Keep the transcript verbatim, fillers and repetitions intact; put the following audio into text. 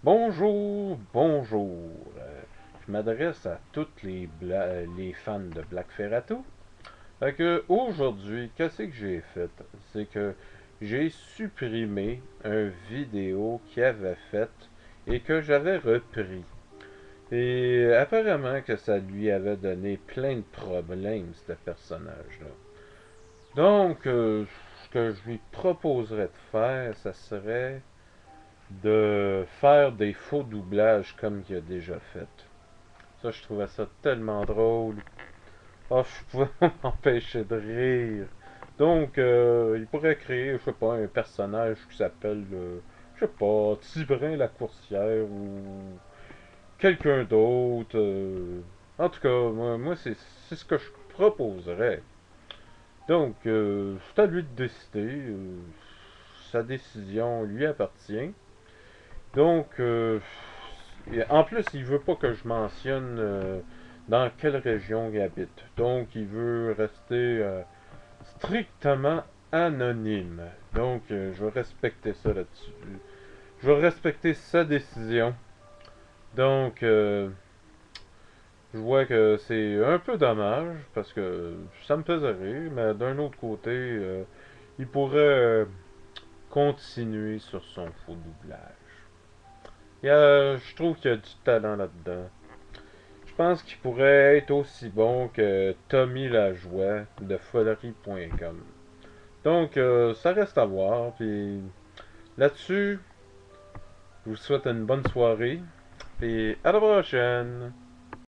Bonjour, bonjour. Euh, je m'adresse à toutes les, bla- les fans de Black Ferrato. Fait que aujourd'hui, qu'est-ce que j'ai fait? C'est que j'ai supprimé un vidéo qu'il avait fait et que j'avais repris. Et apparemment que ça lui avait donné plein de problèmes, ce personnage-là. Donc, euh, ce que je lui proposerais de faire, ça serait de faire des faux doublages comme il a déjà fait. Ça, je trouvais ça tellement drôle. Oh, je pouvais pas m'empêcher de rire. Donc, euh, il pourrait créer, je sais pas, un personnage qui s'appelle, euh, je sais pas, Tibrin la coursière ou quelqu'un d'autre. euh. En tout cas, moi, moi, c'est c'est ce que je proposerais. Donc, euh, c'est à lui de décider. euh, sa décision lui appartient. Donc, euh, en plus, il veut pas que je mentionne euh, dans quelle région il habite. Donc, il veut rester euh, strictement anonyme. Donc, euh, je vais respecter ça là-dessus. Je vais respecter sa décision. Donc, euh, je vois que c'est un peu dommage parce que ça me faisait rire, mais d'un autre côté, euh, il pourrait euh, continuer sur son faux doublage. Il y a- je trouve qu'il y a du talent là-dedans. Je pense qu'il pourrait être aussi bon que Tommy Lajoie de folerie point com. Donc, euh, ça reste à voir. Puis là-dessus, je vous souhaite une bonne soirée. Puis à la prochaine!